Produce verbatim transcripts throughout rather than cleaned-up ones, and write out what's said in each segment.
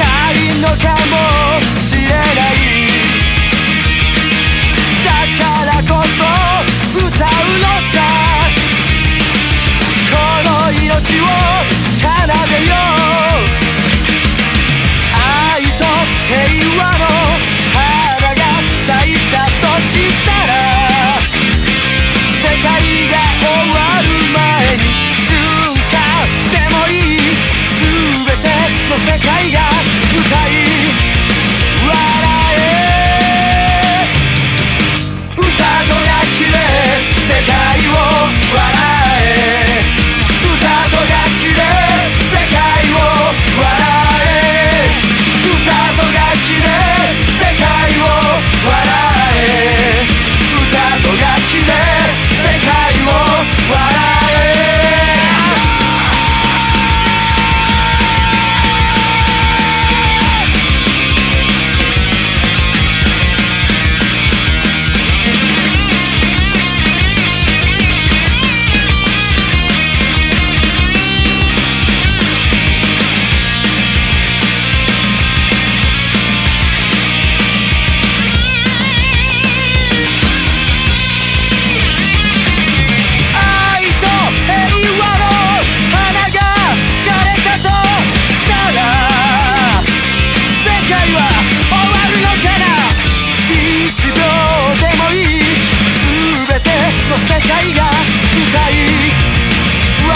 ないのかもしれない。だからこそ歌うのさ、この命を奏でよう。愛と平和の花が咲いたとしたら、世界が終わる前に瞬間でもいい、全ての世界が歌い笑え。歌と楽器で世界を笑え。歌と楽器で世界を笑え。歌と楽器で世界を笑え。歌と楽器で世界を笑え。世界が歌い笑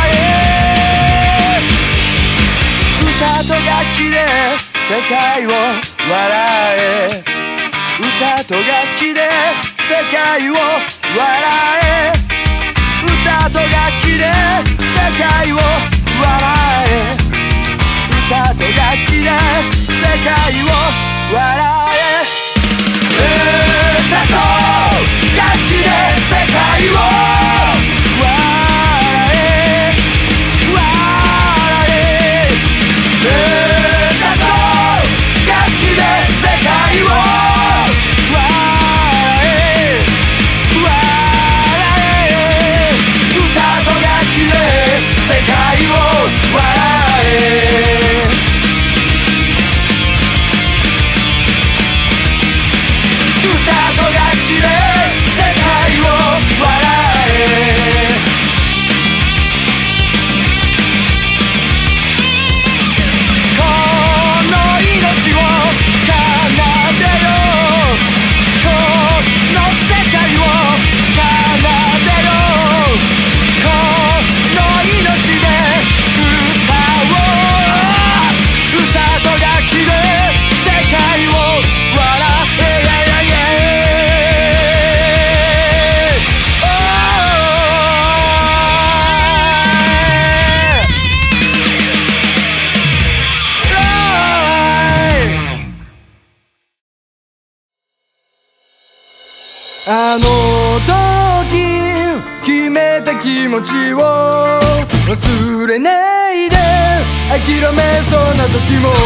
え。歌と楽器で世界を笑え。歌と楽器で世界を笑え。歌と楽器で世界を笑え。歌と楽器で世界を笑え。歌と楽器で世界を笑え笑え。歌と楽器で世界を笑え笑え。歌と楽器で世界を笑え。歌と楽器で世界を笑え。この命を奏でよう。この世界を奏でよう。この命で歌おう。歌と楽器で世界を笑え。あの時決めた気持ちを忘れないで、諦めそうな時も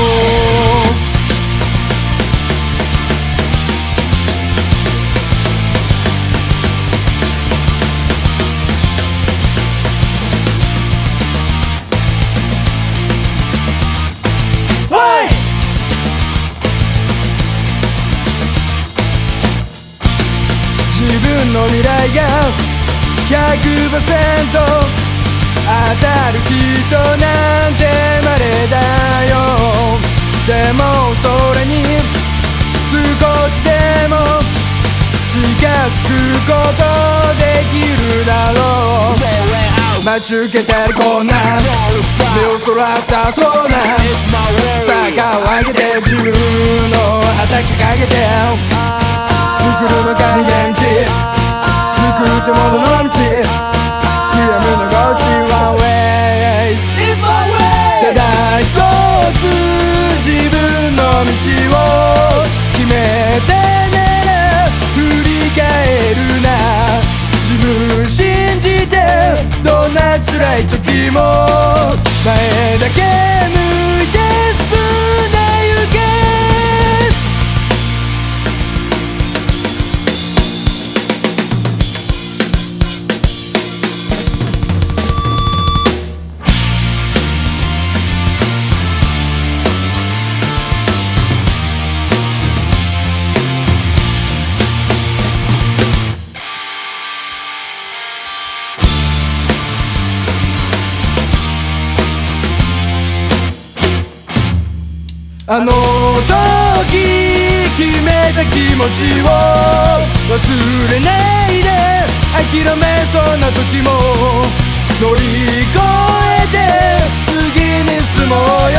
自分の未来が ひゃくパーセント 当たる人なんて稀だよ。でもそれに少しでも近づくことできるだろう。待ち受けてるこんな目をそらさそうな坂を上げて自分の畑かけて作るのが逃げ道、作ってもどの道、悔やむのがうちは ways。 ただ一つ自分の道を決めてなら振り返るな。自分信じてどんな辛い時も前だけ向いて進んでゆけ。 あの時決めた気持ちを忘れないで、諦めそうな時も乗り越えて次に進もうよ。